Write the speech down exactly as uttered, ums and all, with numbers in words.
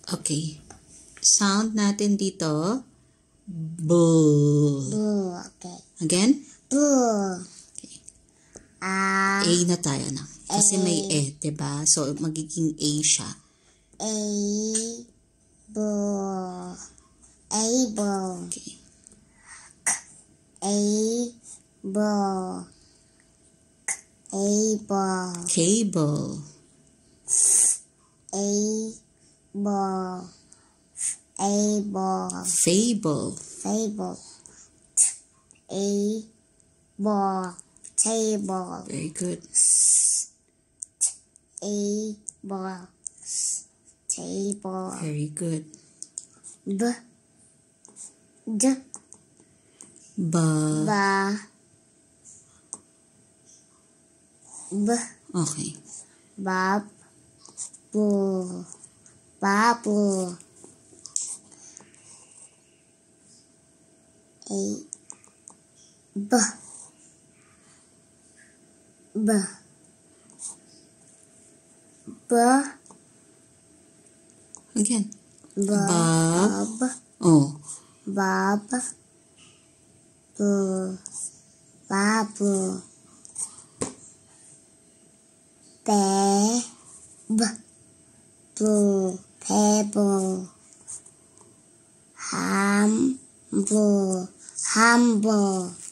Okay. Sound natin dito. B. B. Okay. Again? B. Okay. A. A na tayo na. Kasi A. may E, diba? So, magiging A siya. A. Ball. Able. Okay. A. Ball. Able. Cable. A. Ball. Able. Fable. Fable. A. Ball. Table. Very good. A. Ball. Table. Very good. B. D. Ba. Ba. B. Okay. Bab. Boo. Babu. A. B. B. B. Again. B. Bab. Bab. Oh. Bab. Boo. Babu. Bear. B. Boo. Pebble. Ham. Boo. Humble.